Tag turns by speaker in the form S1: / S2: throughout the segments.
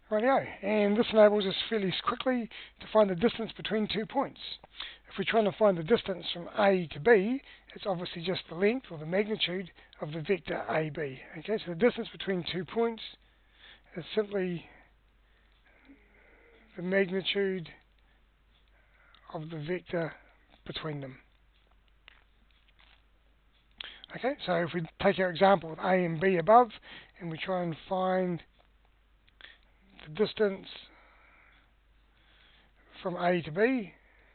S1: Rightio, and this enables us fairly quickly to find the distance between 2 points. If we're trying to find the distance from A to B, it's obviously just the length or the magnitude of the vector AB. Okay, so the distance between 2 points is simply the magnitude of the vector between them. Okay, so if we take our example with A and B above, and we try and find the distance from A to B,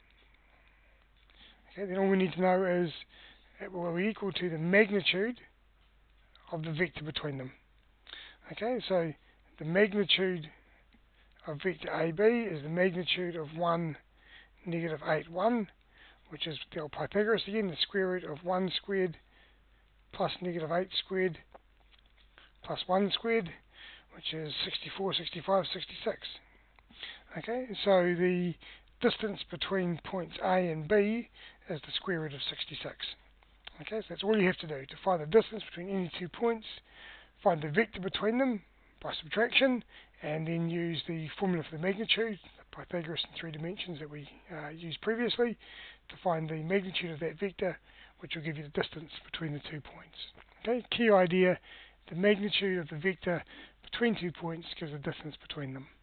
S1: okay, then all we need to know is it will be equal to the magnitude of the vector between them. Okay, so the magnitude of vector AB is the magnitude of 1, negative 8, 1, which is the old Pythagoras again, the square root of 1 squared plus negative 8 squared plus 1 squared, which is 64, 65, 66. Okay, so the distance between points A and B is the square root of 66. Okay, so that's all you have to do to find the distance between any 2 points, find the vector between them by subtraction, and then use the formula for the magnitude, the Pythagoras in 3 dimensions that we used previously, to find the magnitude of that vector, which will give you the distance between the 2 points. Okay, key idea, the magnitude of the vector between 2 points gives the distance between them.